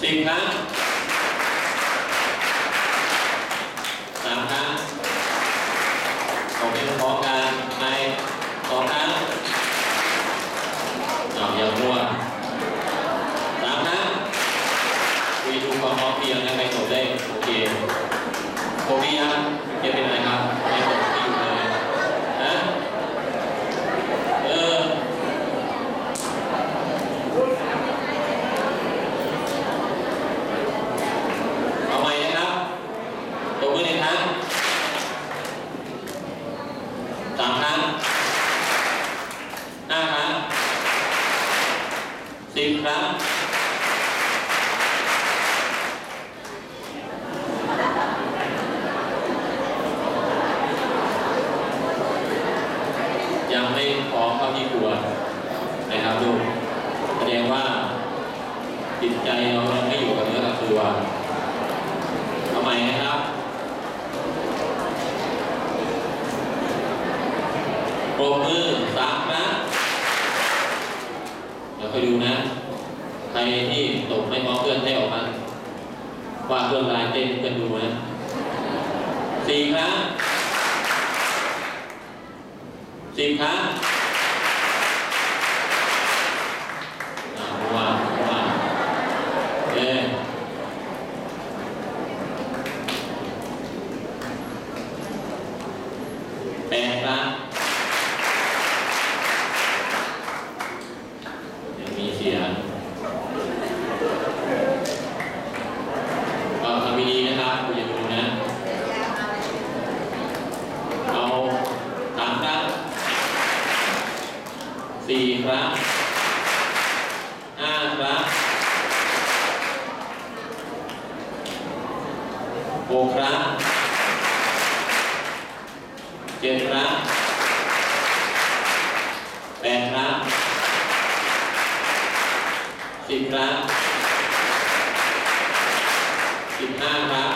10 ครั้ง3 ครั้งโอเคพร้อมกันไป2 ครั้งอย่ามั่ว3 ครั้งคุยดูความพร้อมเพรียงนะใครจบได้โอเคโอเคยังจะเป็นอะไรครับไม่จบที่อยู่เลยนะเอาใหม่นะครับตบมือ1 ครั้ง3 ครั้ง5 ครั้ง10 ครั้งยังไม่พร้อมเข้าที่ครัวนะครับลูกแสดงว่าจิตใจเราไม่อยู่กับเนื้อกับตัวเอาใหม่นะครับปรบมือ3 ครั้งเดี๋ยวค่อยดูนะใครที่ตกไม่พร้อมเพื่อนให้ออกมาว่าเพื่อนลายเต้นกันดูนะ4 ครั้ง10 ครั้งว่า8 ครั้งยังมีเสียงก็ทำดีนะครับคุณอย่าดูนะเอา3 ครั้ง4 ครั้ง5 ครั้ง6 ครั้ง7 ครั้ง8 ครั้ง10 ครั้ง15 ครั้ง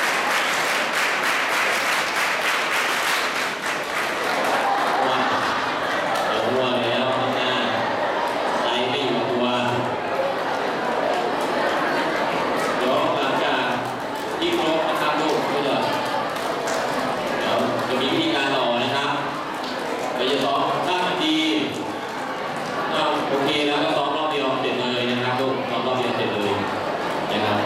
โอเคแล้วก็ซ้อมรอบเดียวเสร็จเลยนะครับลูกซ้อมรอบเดียวเสร็จเลยนะครับ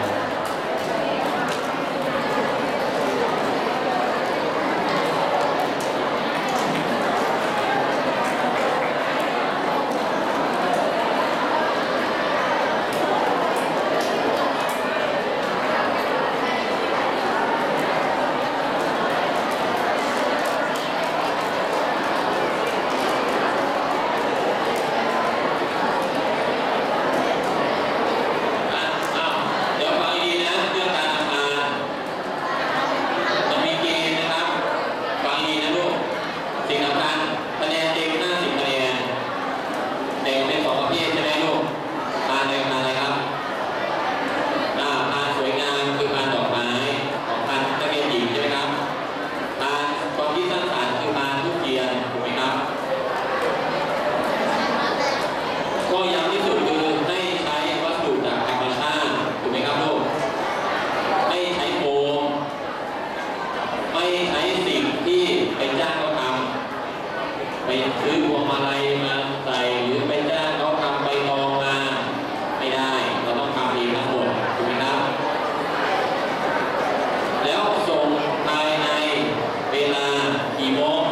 ไปซื้อพวงมาลัยมาใส่หรือไปจ้างเขาทำใบตองมาไม่ได้เราต้องทำเองทั้งหมดถูกไหมครับแล้วส่งภายในเวลากี่โมง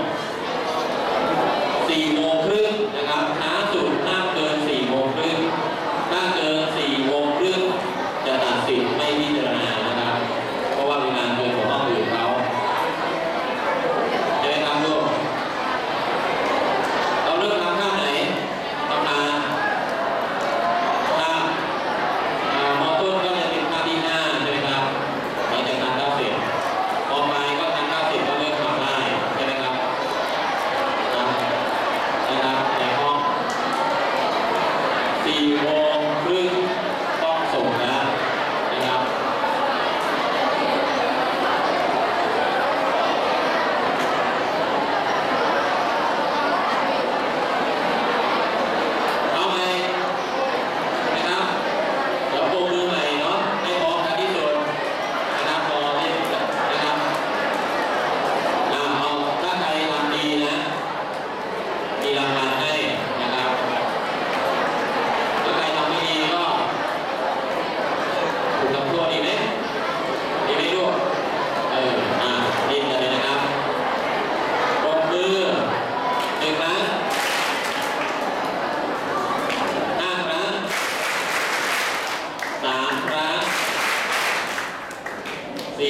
4 โมงครึ่งนะครับช้าสุดห้ามเกิน4 โมงครึ่งถ้าเกิน4 โมงครึ่งจะตัดสิทธิ์ไม่พิจารณานะครับเพราะว่าเวลาเกินของห้องอื่นเขาจะได้ทำลูกเริ่มทำท่าไหนทำท่ามต้นก็จะเป็นท่าที่5ใช่ไหมครับหลังจากทานข้าวเสร็จต่อไปก็ทานข้าวเสร็จก็เริ่มทำได้ใช่ไหมครับนะครับในห้อง4 โมงครึ่งต้องส่งแล้วนะครับเอาใหม่นะครับเดี๋ยวโปรมือใหม่เนาะ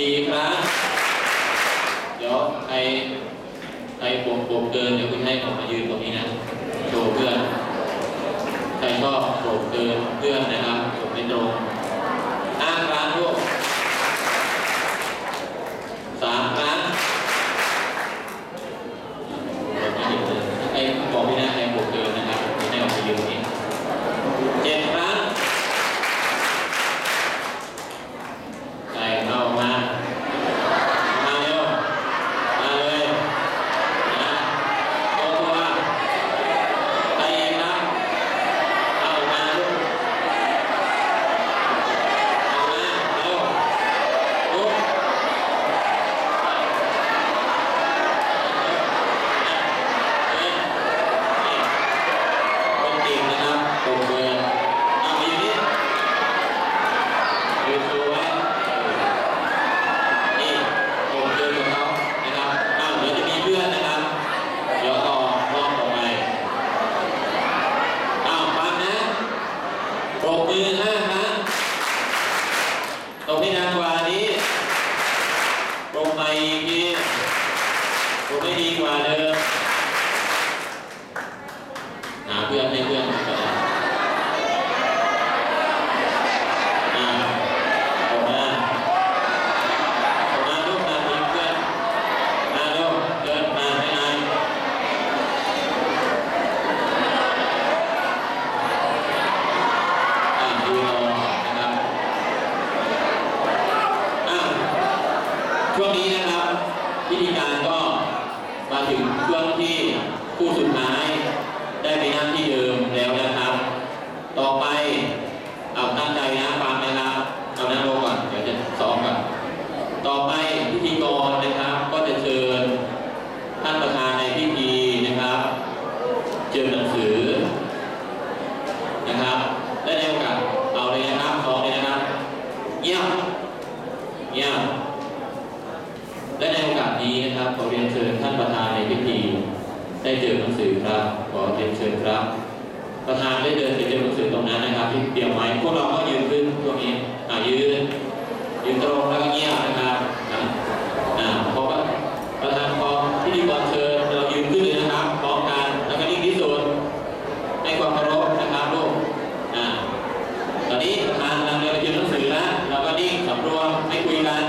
4 ครั้งเดี๋ยวใครปวดเกินเดี๋ยวคุณให้ผมมายืนตรงนี้นะโชว์เพื่อนใครก็ปวดเกินเพื่อนนะครับผมไม่ตรง5 ครั้งลูก3 ครั้งบอกพี่นะใครปวดเกินนะครับคุณให้ออกมายืนตรงนี้7 ครั้งใส่เข้ามาเร็วมาเลยนะตัวใส่เองนะเข้ามาลูกเข้ามาเร็วลุกคนเก่งนะครับปวดเกินเอาไปอยู่นี่ยืนดูไว้นี่ผมเจอกับเขานะครับเดี๋ยวจะมีเพื่อนนะครับ เดี๋ยวต่อรอบต่อไปฟังนะปรบมือ5 ครั้งตรงที่นางกว่านี้ปรบใหม่อีกทีปรบไม่ดีกว่าเดิมหาเพื่อนให้เพื่อนก่อนออกมาลูกมาทีเพื่อนมาลูกเดินมาไม่นานดูรอนะครับช่วงนี้นะครับพิธีการก็มาถึงช่วงที่คู่สุดท้ายได้ไปนั่งที่เดิมแล้วนะครับ ต่อไปตั้งใจนะฟังนะครับเอานั่งลงก่อนเดี๋ยวจะซ้อมกันต่อไปพิธีกรนะครับก็จะเชิญท่านประธานในพิธีนะครับเชิญหนังสือนะครับและในโอกาสเอาเลยนะครับซ้อมเลยนะครับเยี่ยมและในโอกาสนี้นะครับขอเรียนเชิญท่านประธานในพิธีได้เจอหนังสือครับขอเรียนเชิญครับประธานได้เดินไปเจอหนังสือตรงนั้นนะครับที่เตรียมไว้พวกเราก็ยืนขึ้นตรงนี้ยืนตรงแล้วก็เงียบนะครับเพราะว่าประธานพอพิธีกรเชิญเรายืนขึ้นเลยนะครับพร้อมกันแล้วก็นิ่งที่สุดให้ความเคารพนะครับลูกตอนนี้ประธานกำลังเดินไปเจอหนังสือแล้วเราก็นิ่งสำรวมไม่คุยกัน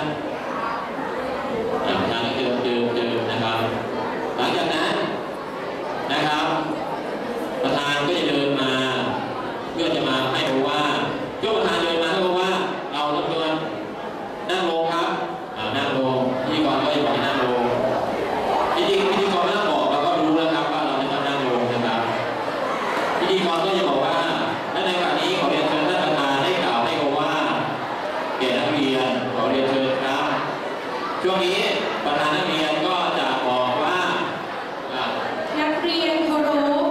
ประธานก็เจอนะครับหลังจากนั้นนะครับประธานก็จะเดินมาเพื่อจะมาให้รู้ว่าเจ้าประธานเดินมาให้รู้ว่าเราทุกคนนั่งลงครับนั่งลงพิธีกรก็จะบอกให้นั่งลงพิธีกรนั่งบอกเราก็รู้แล้วครับว่าเราจะนั่งลงนะครับพิธีกรก็จะบอกว่าและในวันนี้ขอเรียนเชิญท่านประธานได้กล่าวให้รู้ว่าแก่นักเรียนขอเรียนเชิญครับช่วงนี้ประธานนักเรียนก็จะบอกว่านักเรียนเคารพ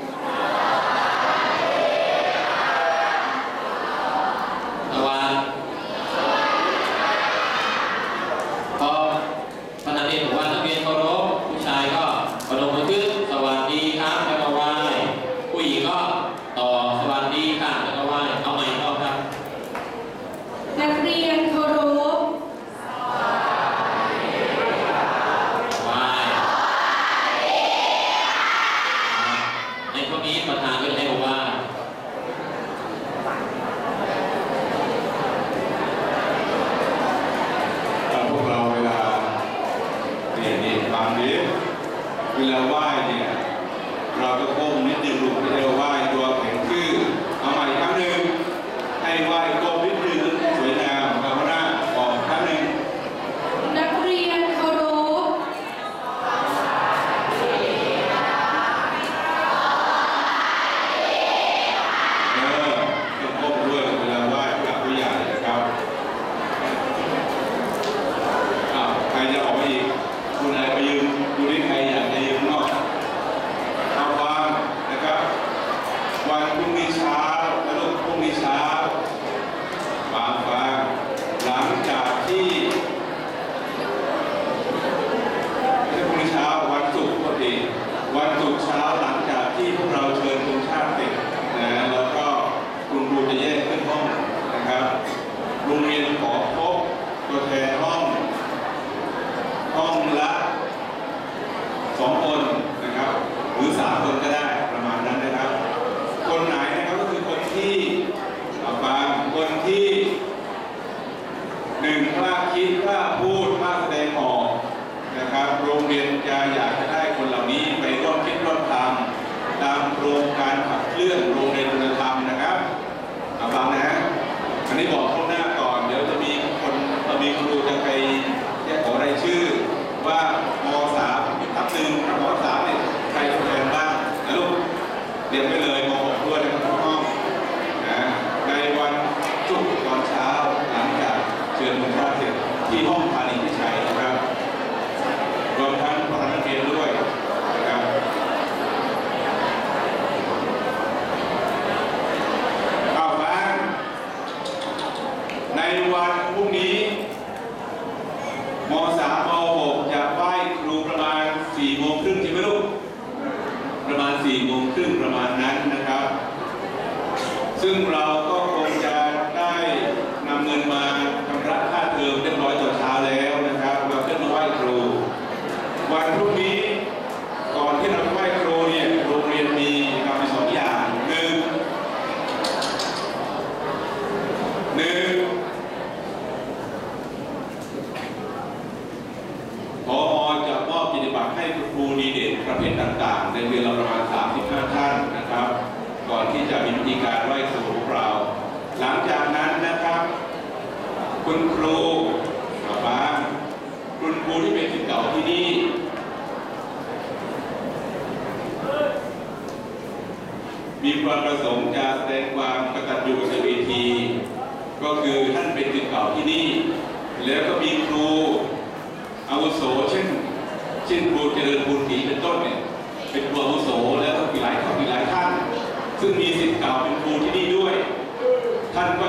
พอประธานเรียนบอกว่านักเรียนเคารพผู้ชายก็พนมมือขึ้นสวัสดีครับแล้วก็ไหว้ผู้หญิงก็ต่อสวัสดีค่ะแล้วก็ไหว้เอาใหม่รอบครับนักเรียนเคารพไหว้ในพวกนี้ประธานก็จะให้บอกว่าพวกเราเวลานี่ฟังดิเวลาไหว้เนี่ยเราก็ก้มนิดนึงลูกไม่ได้ไหว้ตัวแข็งชื่อเอาใหม่ครั้งหนึ่งให้ไหว้ก้มนิดนึงสวยงามเอาหน้าออกครั้งหนึ่งนักเรียนเคารพต้องก้มด้วยเวลาไหว้กับผู้ใหญ่นะครับใครจะออกมาอีกคุณอะไรไปยืนดูดิใครอยากจะยืนนอกเอาฟังนะครับวันพรุ่งนี้เช้าแล้วลูกพรุ่งนี้เช้าฟังหลังจากที่ไม่ใช่พรุ่งนี้เช้าวันศุกร์ปกติวันศุกร์เช้าหลังจากที่พวกเราเชิญธงชาติเสร็จนะแล้วก็คุณครูจะแยกขึ้นห้องนะครับโรงเรียนขอพบตัวแทนห้องซึ่งเราก็คงจะได้นำเงินมาชำระค่าเทอมเรียบร้อยตอนเช้าแล้วนะครับเราขึ้นมาไหว้ครูวันพรุ่งนี้ก่อนที่เราไหว้ครูเนี่ยโรงเรียนมีทำสองอย่างหนึ่งผอ.จะมอบกิจบัตรให้ครูดีเด่นประเภทต่างๆในเดือนละประมาณ35ท่านนะครับก่อนที่จะมีพิธีการไหว้ครูของเราหลังจากนั้นนะครับคุณครูบ้างคุณครูที่เป็นศิษย์เก่าที่นี่มีความประสงค์จะแสดงความกตัญญูกตเวทีก็คือท่านเป็นศิษย์เก่าที่นี่แล้วก็มีครูอาวุโสเช่นครูเจริญบุญศรีเป็นต้นเนี่ยเป็นครูอาวุโสแล้วก็มีหลายท่านซึ่งมีศิษย์เก่าเป็นครูที่นี่ด้วยท่านก็